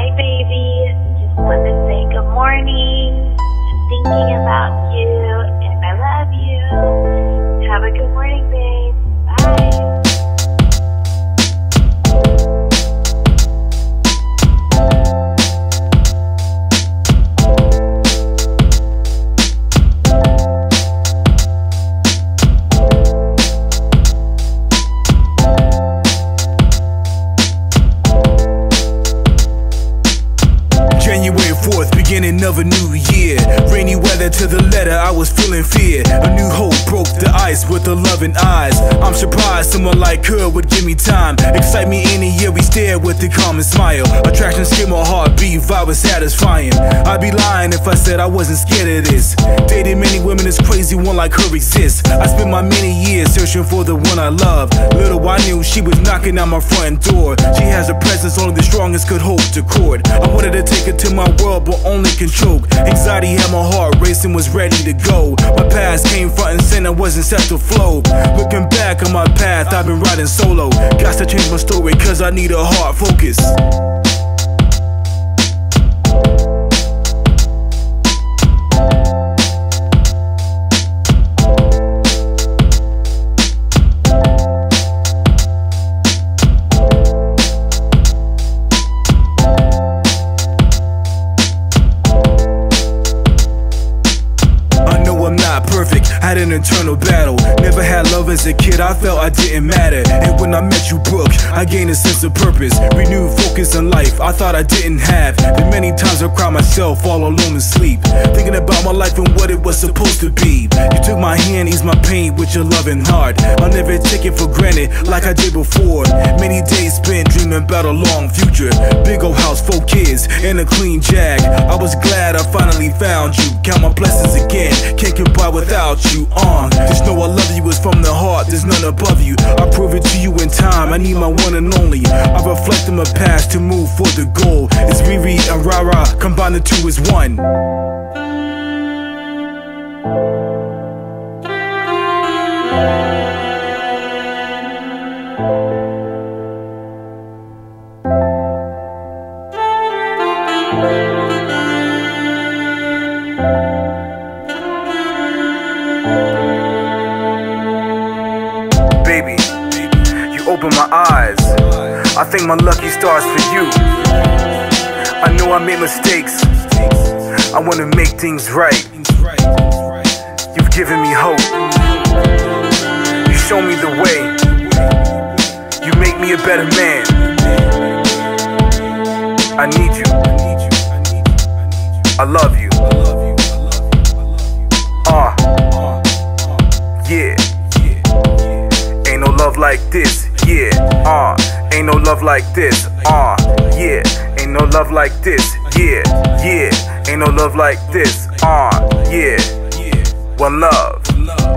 Hi, baby. Just want to say good morning. I'm thinking about you, and I love you. Have a good morning, babe. Bye. January 4th, beginning of a new year. Rainy weather to the letter, I was feeling fear. A new hope broke the ice with her loving eyes. I'm surprised someone like her would give me time. Excite me any year we stare with a common smile. Attraction, skin, my heartbeat, vibe was satisfying. I'd be lying if I said I wasn't scared of this. Dated many women, it's crazy one like her exists. I spent my many years searching for the one I love. Little I knew she was knocking on my front door. She has a presence only the strongest could hope to court. I wanted to take her to my world, but only can choke. Anxiety had my heart racing, was ready to go. My past came front and center, wasn't set to flow. Looking back on my path, I've been riding solo. Got to change my story, cause I need a hard focus. Had an internal battle, never had love as a kid, I felt I didn't matter. And when I met you, Brooke, I gained a sense of purpose, renewed focus in life I thought I didn't have. Then many times I cried myself all alone in sleep, thinking about my life and what it was supposed to be. You took my hand, eased my pain with your loving heart. I'll never take it for granted like I did before. Many days spent dreaming about a long future. Big old house, 4 kids, and a clean Jag. I was glad I finally found you. Count my blessings again, can't get by without you. Just know I love you, it's from the heart, there's none above you. I'll prove it to you in time, I need my one and only. I reflect on my past to move for the goal. It's Riri and Rara, combine the two as one. Baby, you open my eyes. I thank my lucky stars for you. I know I made mistakes, I wanna make things right. You've given me hope, you show me the way, you make me a better man. I need you, I love you. Yeah. Ain't no love like this, yeah, ain't no love like this, yeah, ain't no love like this, yeah, ain't no love like this, yeah, one love.